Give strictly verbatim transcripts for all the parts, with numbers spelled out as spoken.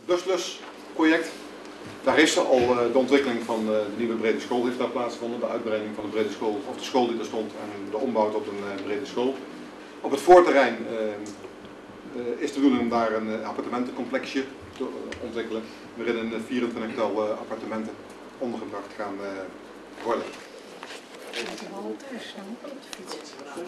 het Buslus-project. Daar is al uh, de ontwikkeling van uh, de nieuwe brede school heeft daar plaatsgevonden. De uitbreiding van de brede school, of de school die er stond, en de ombouw tot een uh, brede school. Op het voorterrein uh, uh, is de bedoeling om daar een uh, appartementencomplexje te uh, ontwikkelen, waarin een uh, vierentwintigtal uh, appartementen ondergebracht gaan uh, worden. Ik heb al thuis staan op de fiets.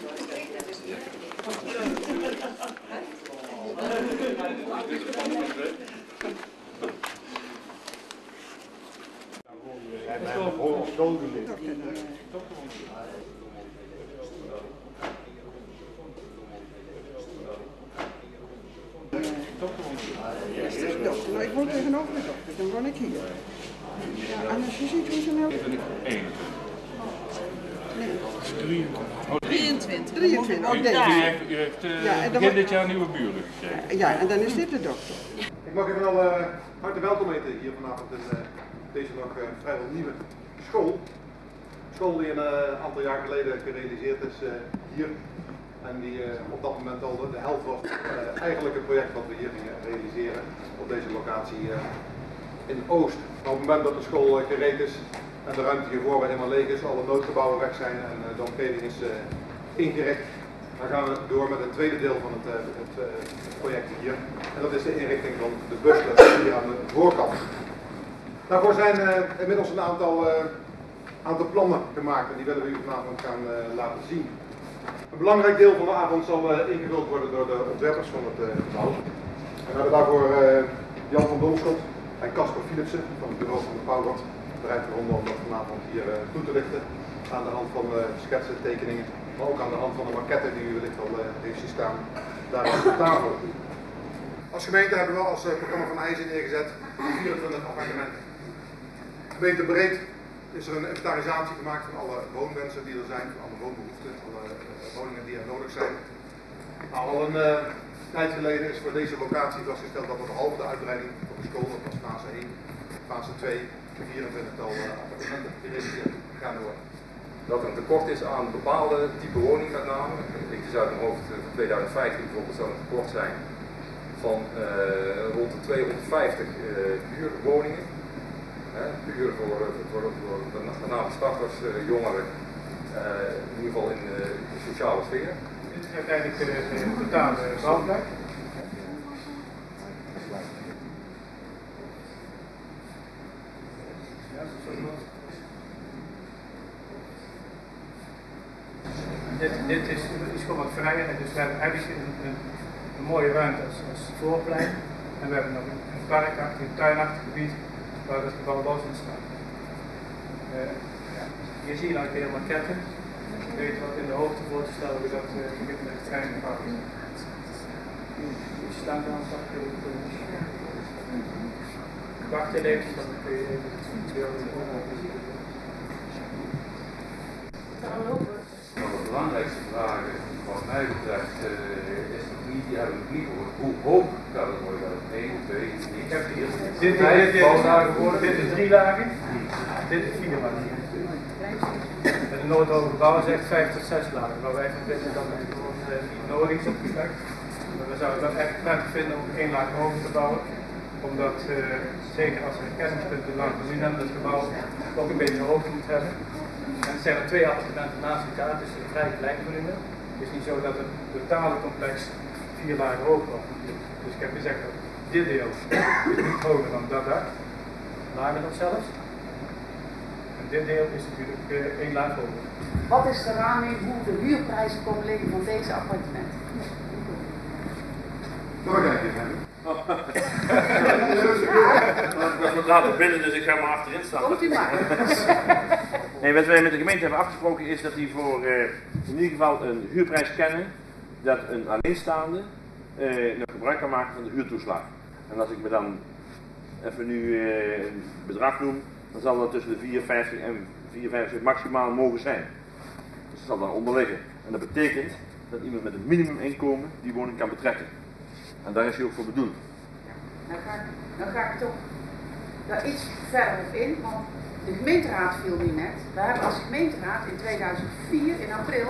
Nou, ik woon tegenover de dokter, dan woon ik hier. Ja, en als je ziet hoe ze nou... drieëntwintig. drieëntwintig, oh deze. U heeft, u heeft uh, ja, begin dit jaar een nieuwe buren gekregen. Ja, en dan is dit de dokter. Ik mag even al uh, hartelijk welkom heten hier vanavond in uh, deze nog uh, vrijwel nieuwe school. Een school die een uh, aantal jaar geleden gerealiseerd is uh, hier. En die uh, op dat moment al de, de helft was uh, eigenlijk het project wat we hier gingen realiseren op deze locatie uh, in Oost. Maar op het moment dat de school uh, gereed is en de ruimte hiervoor weer helemaal leeg is, alle noodgebouwen weg zijn en uh, de omgeving is uh, ingericht, dan gaan we door met het tweede deel van het, uh, het uh, project hier. En dat is de inrichting van de Buslus hier aan de voorkant. Daarvoor zijn uh, inmiddels een aantal, uh, aantal plannen gemaakt en die willen we u vanavond gaan uh, laten zien. Een belangrijk deel van de avond zal uh, ingevuld worden door de ontwerpers van het uh, gebouw. En we hebben daarvoor uh, Jan van Domschot en Casper Philipsen van het bureau van de Pauwert bereid gevonden om dat vanavond hier uh, toe te lichten aan de hand van uh, schetsen, tekeningen, maar ook aan de hand van de maquette die u wellicht al uh, heeft zien staan daar op de tafel. Als gemeente hebben we als uh, programma van IJzer neergezet vierentwintig appartementen. Gemeente breed is er een inventarisatie gemaakt van alle woonwensen die er zijn, van alle woonbehoeften, alle uh, woningen die er nodig zijn. Nou, al een uh, tijd geleden is voor deze locatie vastgesteld dat er behalve de uitbreiding van de school, dat was fase één, fase twee, vierentwintigtal uh, appartementen gerealiseerd gaan worden. Dat er een tekort is aan bepaalde type woning met name. Ik is uit mijn hoofd voor tweeduizend vijftien bijvoorbeeld zou een tekort zijn van uh, rond de tweehonderdvijftig uh, huurwoningen. Puur voor, voor, voor met name starters, uh, jongeren, uh, in ieder geval in uh, de sociale sfeer. Dit is uiteindelijk de, de totale bouwplek. Dit, dit is, is gewoon wat vrijer, dus we hebben eigenlijk een, een, een mooie ruimte als, als voorplein. En we hebben nog een, een parkachtig, een tuinachtig gebied waar het gebouw los in staat. Uh, ja. Hier zie je nou de maquette. Je weet wat in de hoogte voor te stellen hoe dat uh, gebied met het trein gaat. Je staat dan een stapje op de wacht even, dan kun je even het beeld zien. Een van de belangrijkste vragen wat mij betreft uh, is nog niet, die hebben we niet gehoord. Hoe hoog gaat het worden? één, twee, drie, ik heb hier. Dit, dit, dit, dit, dit is drie lagen, dit is vier lagen. En de Noordhoge bouw is echt vijf tot zes lagen, waar wij van vinden dat het gewoon uh, niet nodig is opgestakt. Maar we zouden dat echt prettig vinden om één laag hoger te bouwen. Omdat, uh, zeker als we herkenningspunten langs nu hebben, het gebouw ook een beetje hoogte moet hebben. En het zijn er twee appartementen naast elkaar, dus een vrij klein volume. Het is niet zo dat het totale complex vier lagen hoog wordt. Dus ik heb gezegd dat dit deel is niet hoger dan dat dak, lager dan zelfs. En dit deel is natuurlijk uh, één laag hoger. Wat is de raming hoe de huurprijzen komen liggen van deze appartementen? Nog een even. Dat wordt later binnen, dus ik ga maar achterin staan. Komt u maar. Nee, wat wij met de gemeente hebben afgesproken is dat die voor uh, in ieder geval een huurprijs kennen dat een alleenstaande uh, nog gebruik kan maken van de huurtoeslag. En als ik me dan even nu uh, een bedrag noem, dan zal dat tussen de vierenvijftig en vierenvijftig maximaal mogen zijn. Dus dat zal daar onder liggen. En dat betekent dat iemand met een minimuminkomen die woning kan betrekken. En daar is hij ook voor bedoeld. Dan ga ik, dan ga ik toch daar iets verder op in, want de gemeenteraad viel nu net. We hebben als gemeenteraad in tweeduizend vier in april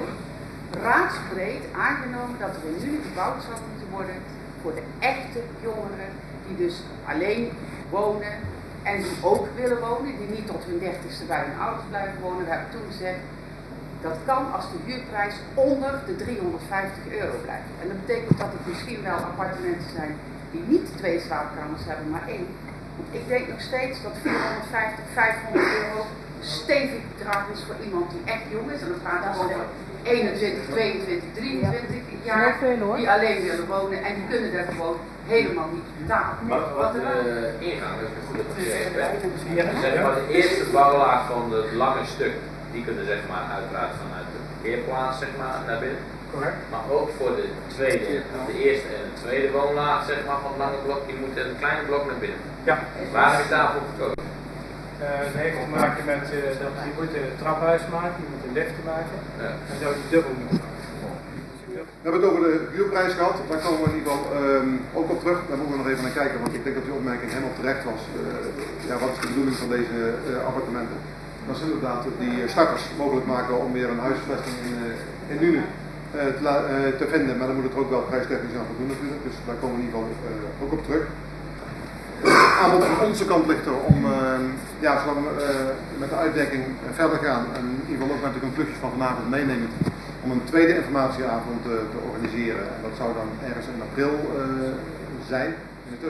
raadsbreed aangenomen dat er een unit gebouwd zou moeten worden voor de echte jongeren die dus alleen wonen en die ook willen wonen, die niet tot hun dertigste bij hun ouders blijven wonen. We hebben toen gezegd, dat kan als de huurprijs onder de driehonderdvijftig euro blijft. En dat betekent dat het misschien wel appartementen zijn die niet twee slaapkamers hebben, maar één. Want ik denk nog steeds dat vierhonderdvijftig, vijfhonderd euro een stevig bedrag is voor iemand die echt jong is. En dan praat ik over eenentwintig, tweeëntwintig, drieëntwintig jaar die alleen willen wonen en die kunnen daar gewoon helemaal niet betalen. Maar wat uh, ingaan is goed dat gezegd werd. Zeg maar de eerste bouwlaag van het lange stuk, die kunnen zeg maar uiteraard vanuit de parkeerplaats zeg maar naar binnen. Correct. Maar ook voor de tweede, de eerste en de tweede woonlaag zeg maar van het lange blok, die moeten een kleine blok naar binnen. Ja. Waar heb je daarvoor gekozen? Uh, dat heeft te maken met uh, dat je moet een traphuis maken, je moet een lift maken. Ja. En zo die dubbel moeten maken. We hebben het over de huurprijs gehad, daar komen we in ieder geval um, ook op terug. Daar moeten we nog even naar kijken, want ik denk dat die opmerking helemaal terecht was. Uh, ja, wat is de bedoeling van deze uh, appartementen? Dat is inderdaad die starters mogelijk maken om weer een huisvesting in, uh, in Nuenen uh, te, uh, te vinden. Maar dan moet het er ook wel prijstechnisch aan voldoen natuurlijk, dus daar komen we in ieder geval uh, ook op terug. Het aanbod van onze kant ligt er om, uh, ja, zolang we uh, met de uitdekking verder gaan en in ieder geval ook met de conclusies van vanavond meenemen, om een tweede informatieavond uh, te organiseren. En dat zou dan ergens in april uh, zijn. In de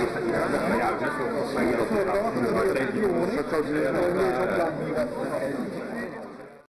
tussentijd.